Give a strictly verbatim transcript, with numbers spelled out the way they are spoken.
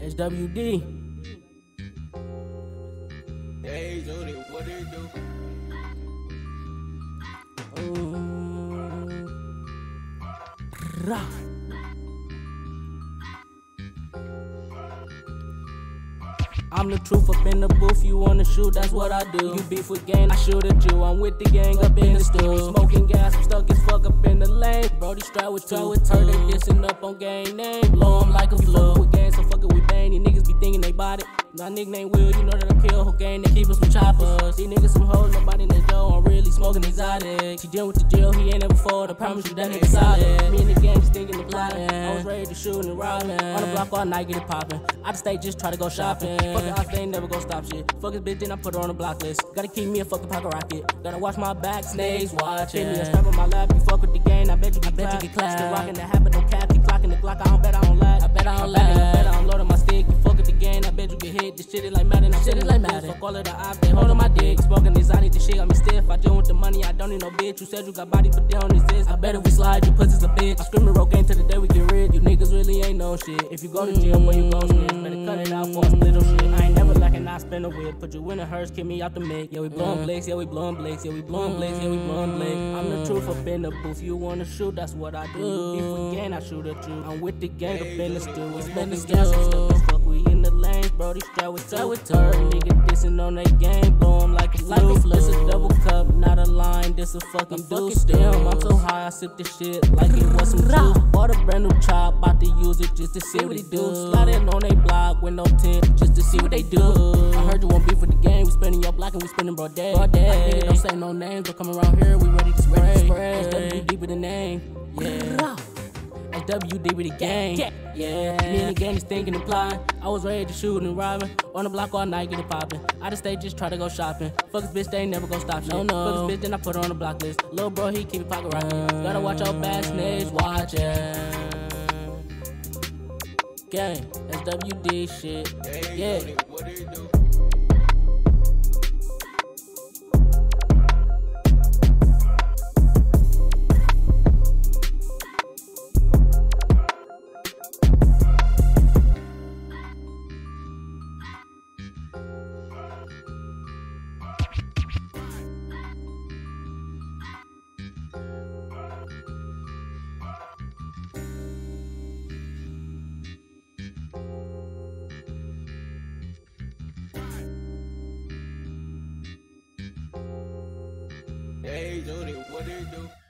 H W D. Hey, Jody, what do you do? Mm. Rah. I'm the truth up in the booth, you wanna shoot, that's what I do. You beef with gang, I shoot at you. I'm with the gang up in the stool. Smoking gas, I'm stuck as fuck up in the lane. Brody strapped with two. Heard they dissing up on gang name. Blow 'em like a flu. With gang, so fuck it, we bang. These niggas be thinking they bought it. My nickname Will, you know that I kill whole gang, they keep us some choppers. These niggas some hoes, nobody in the dough, I'm really smoking exotic. She deal with the jail, he ain't never fall, I promise you that nigga solid. Me and the gang just thinking of plotting, I was ready to shoot and robbing. On the block all night, get it popping. Out of state, just try to go shopping. Fuck the odds, they ain't never gon' stop shit. Fuck his bitch, then I put her on the block list. Gotta keep me a fucking pocket rocket. Gotta watch my back, snakes watching. Hit me a strap on my lap, you fuck with the gang, I bet you get clapped. I bet you get clapped. Still rocking the habit, no cap, keep clocking the Glock, I don't bet I don't lag. I bet I don't lag, I bet I'm loading my stick. You fuck with the gang, I bet you get hit. This shit is like Madden, I'm shit is like Madden. Fuck all of the ops, they holding my dick. Smoking exotic, this shit got me stiff. I deal with the money, I don't need no bitch. You said you got body, but they don't exist. I bet if we slide, you pussy's a bitch. I screaming roll game till the day we get rid. You niggas really ain't no shit. If you go to jail, boy, you gon' snitch. Better cut it out for a little shit. I ain't never lacking, I spin a whip. Put you in a hearse, kick me out the mix. Yeah, we blowin' blicks, yeah, we blowin' blicks, yeah, we blowin' blicks, yeah, we blowin' blicks. I'm the truth up in the booth. You wanna shoot, that's what I do. You beef with gang, I shoot at you. I'm with the gang up in the stew. We spend the gas, I'm stuck as fuck. We in the lanes, bro. They strapped with two. with turd. Nigga dissing on that game, blow 'em like a flu. This a double cup, not a line. This a fucking deuce. Damn, I'm so high, I sip this shit like it was some juice. Bought a brand new chop, about to use it just to see what it do. Slide in on they block with no tent, just to see what they do. I heard you want beef with the gang, we spinning your block and we spinning broad day. Broad day. Don't say no names, don't come around here, we ready to spray. H W D with the name, yeah. H W D with the gang, yeah. Me and the gang is thinking and plotting. I was ready to shoot and robbing. On the block all night, get it popping. Out of state, just try to go shopping. Fuck this bitch, they ain't never gon' stop shit. No, no. Fuck this bitch, then I put her on the block list. Lil' bro, he keep it pocket rockin'. Gotta watch out bad snakes watching. Gang, H W D shit, yeah. What do you do? Hey, Jody, what do you do?